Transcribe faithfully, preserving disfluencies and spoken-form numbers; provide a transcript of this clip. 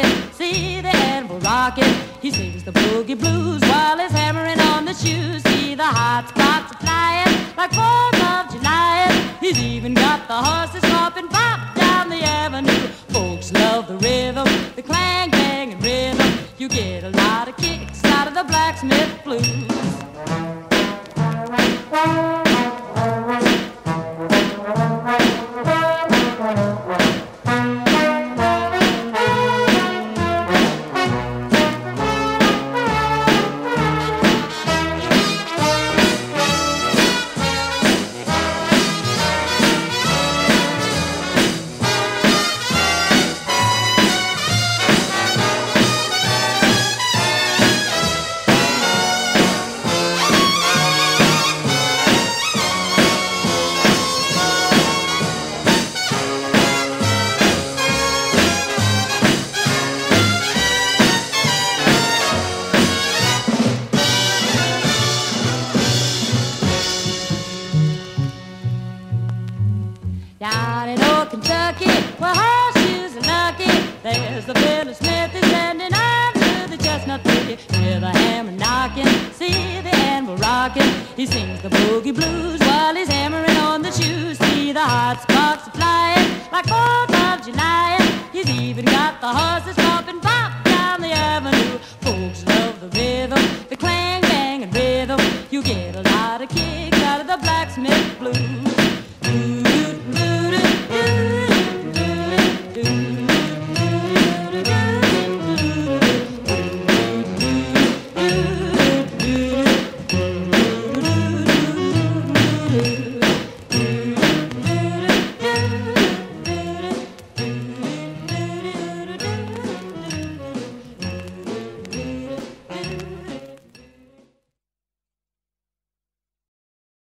see the anvil rocking. He sings the boogie blues while he's hammering on the shoes. See the hot spots flying like fourth of July. He's even got the horses hopping pop down the avenue. Folks love the rhythm, the clang, clang, and rhythm. You get a lot of kicks out of the blacksmith blues. Down in old Kentucky, where horseshoes are lucky, there's the fiddler Smith who's sending on to the chestnut tree. Hear the hammer knocking, see the anvil rocking. He sings the boogie blues while he's hammering on the shoes. See the hot sparks flying like fourth of July. He's even got the horses popping.